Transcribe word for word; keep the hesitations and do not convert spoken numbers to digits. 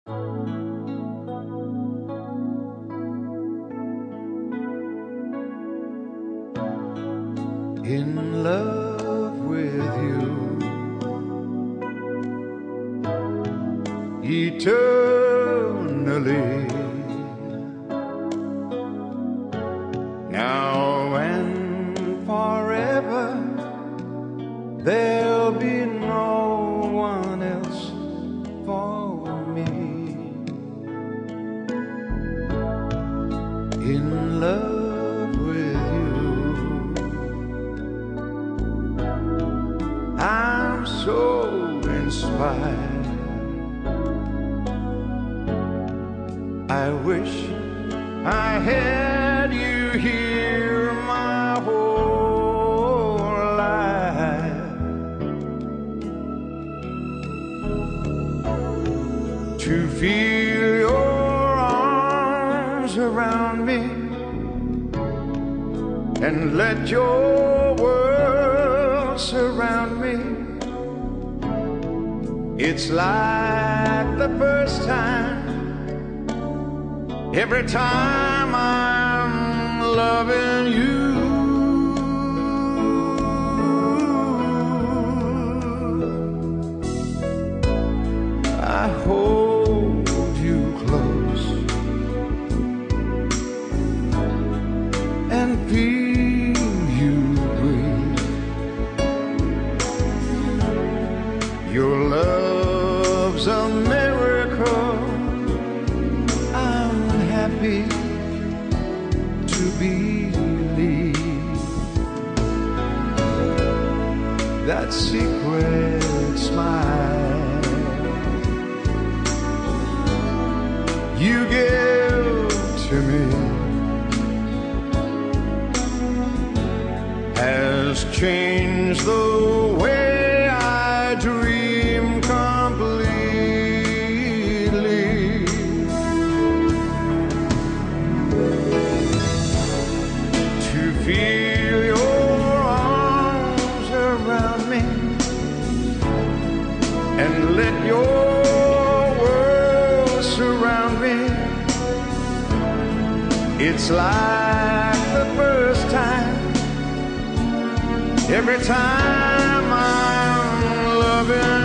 In love with you eternally, now and forever. There'll be no one else for me. In love with you, I'm so inspired. I wish I had you here my whole life, to feel your arms around me and let your world surround me. It's like the first time, every time I'm loving you. I hold you close and feel you breathe. Your love's a miracle. I'm happy to believe that secret smile you give to me has changed the way I dream completely. To feel your arms around me and let your world surround me. It's like the first time, every time I'm loving